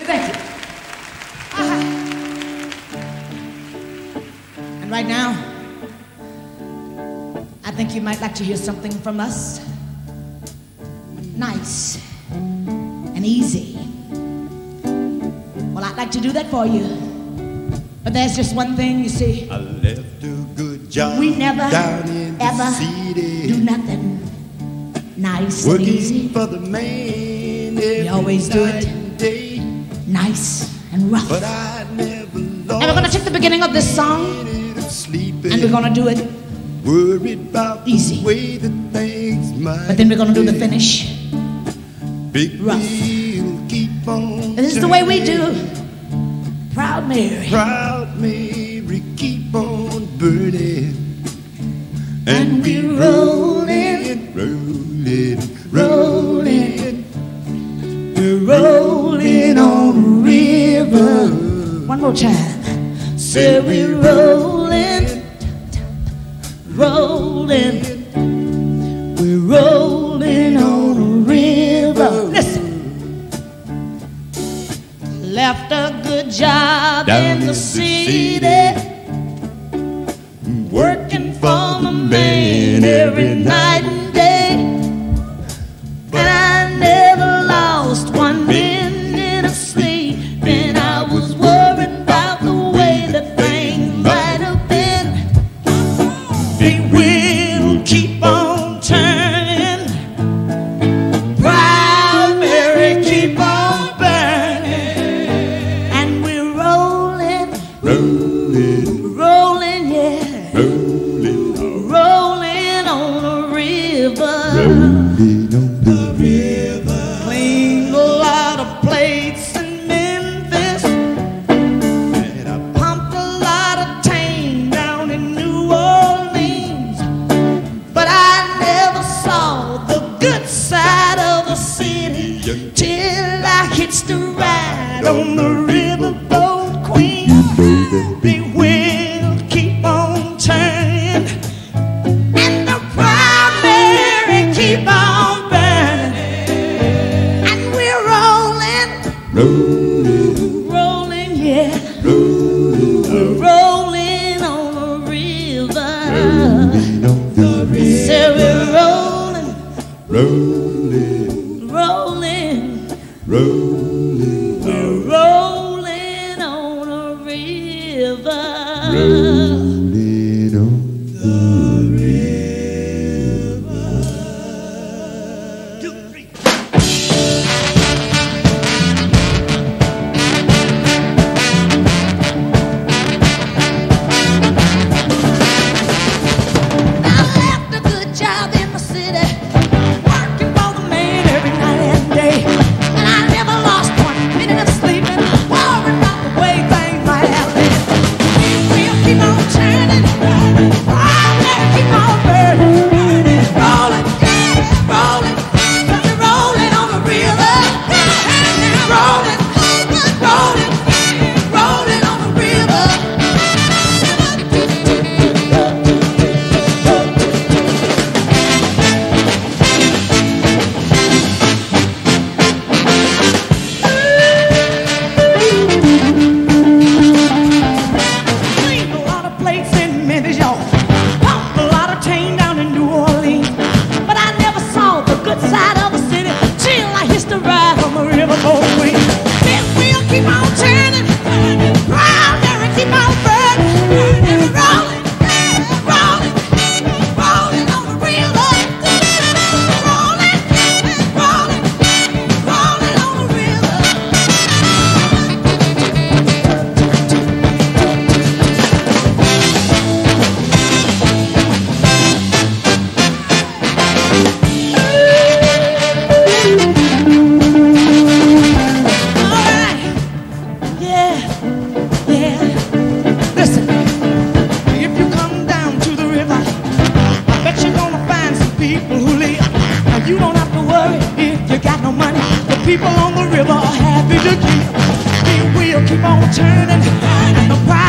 Thank you. And right now, I think you might like to hear something from us. Nice and easy. Well, I'd like to do that for you. But there's just one thing, you see. I left a good job. We never, down in the ever city, do nothing nice working and easy. for the man. We always do it day. nice and rough. But I never lost. And we're going to take the beginning of this song and we're going to do it worried about easy. the way that things might. But then we're going to do the finish Big rough. wheel keep on. And this is the way we do. Proud Mary. Proud Mary keep on burning. And we rolling, rolling, rolling. We're rolling on the river. One more time. Say we're rolling, rolling. We're rolling on the river. Listen. Left a good job in the city, working for the man every night and day. And I never lost 1 minute of sleep. And I was worried about the way that things might have been. Big wheel keep on turning. Proud Mary keep on burning. And we're rolling, rolling, rolling, yeah, rolling, rolling on the river. rolling on the river. Cleaned a lot of plates in Memphis, and I pumped a lot of tang down in New Orleans. But I never saw the good side of the city till I hitched a ride on the riverboat Queen. Big wheel keep on turning, and the Proud Mary keep on burning. And we're rolling, Rolling, rolling, yeah, rolling, we're rolling on the river. rolling on the river. So we're rolling, Rolling, rolling, rolling, we're rolling on the river. rolling on the river. 2, 3. I left a good job in the city, working for the man every night and day. And I never lost 1 minute of sleeping, worried about the way things might have been. We'll keep on turning, Proud Mary keep on burning, rolling, rolling, rolling on the river, rolling, rolling, rolling on the river. Cleaned a lot of plates in Memphis, y'all. Pumped a lot of tang down in New Orleans. But I never saw the good side of the city till I hitched a ride on the riverboat Queen. Big wheel keep on turning, Proud Mary keep on burning, rolling, rolling, rolling on the river, rolling, rolling, rolling on the river. Alright, yeah, yeah. Listen, if you come down to the river, I bet you're gonna find some people who live. Now you don't have to worry if you got no money. The people on the river are happy to give. They will keep on turning, and the